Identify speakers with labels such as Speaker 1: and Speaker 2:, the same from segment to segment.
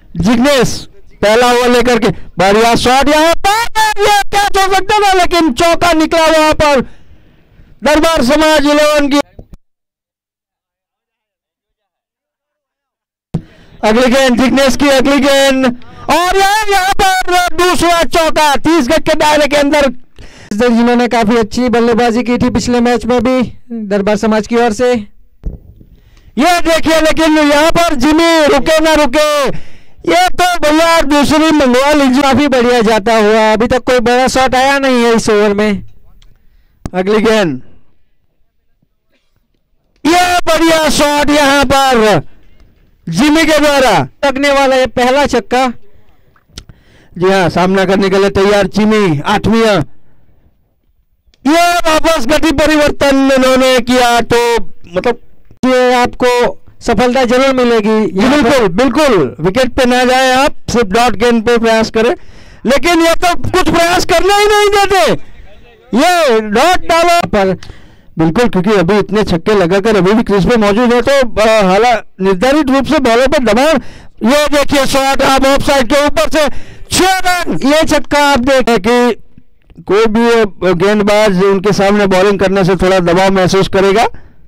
Speaker 1: जिग्नेश पहला ओवर लेकर के बढ़िया शॉट यहाँ पर, ये कैच हो सकता था लेकिन चौका निकला वहां पर दरबार समाज 11 की। अगली गेंद जिग्नेश की, अगली गेंद और यहाँ पर दूसरा चौका 30 गज के दायरे के अंदर, जिन्होंने काफी अच्छी बल्लेबाजी की थी पिछले मैच में भी दरबार समाज की ओर से। ये देखिए लेकिन यहाँ पर जिमी रुके ना रुके, ये तो भैया दूसरी मंगवा लीजिए। काफी बढ़िया जाता हुआ, अभी तक कोई बड़ा शॉट आया नहीं है इस ओवर में। अगली गेंद, ये बढ़िया शॉट यहाँ पर जिमी के द्वारा लगने वाला ये पहला छक्का। जी हाँ, सामना करने के लिए तैयार जिमी आठवीं। ये वापस गति परिवर्तन इन्होंने किया तो मतलब ये आपको सफलता जरूर मिलेगी। बिल्कुल बिल्कुल, विकेट पे ना जाए आप, सिर्फ डॉट गेंद पे प्रयास करें, लेकिन ये तो कुछ प्रयास करना ही नहीं देते, ये डॉट डालो पर बिल्कुल, क्योंकि अभी इतने छक्के लगाकर अभी भी क्रीज पे मौजूद है तो हालांकि निर्धारित रूप से बॉलर पर दबाव। ये देखिए शॉट आप ऑफ साइड के ऊपर से 6 रन, ये छक्का आप देखें कि कोई भी गेंदबाज उनके सामने बॉलिंग करने से थोड़ा दबाव महसूस करेगा।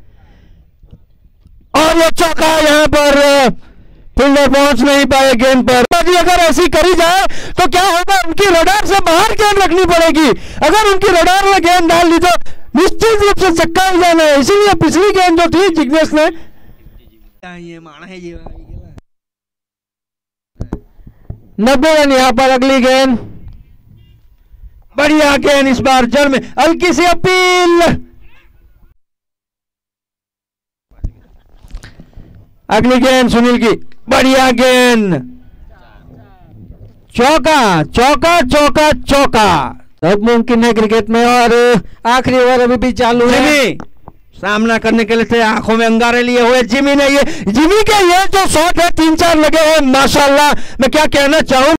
Speaker 1: और ये चौका यहाँ पर फील्डर पहुंच नहीं पाए गेंद पर। अगर ऐसी करी जाए तो क्या होगा, उनकी रडार से बाहर गेंद रखनी पड़ेगी। अगर उनकी रडार में गेंद डाल दी तो निश्चित रूप से छक्का हो जाना है। इसीलिए पिछली गेंद जो थी जिग्नेश ने 90 रन यहाँ पर। अगली गेंद, बढ़िया गेंद इस बार जड़ में, हल्की सी अपील। अगली गेंद सुनील की, बढ़िया गेंद, चौका चौका चौका चौका। सब मुमकिन है क्रिकेट में। और आखिरी ओवर अभी भी चालू है। सामना करने के लिए थे, आंखों में अंगारे लिए हुए जिमी ने, ये जिमी के ये जो शॉट है 3-4 लगे हैं माशाल्लाह, मैं क्या कहना चाहूं।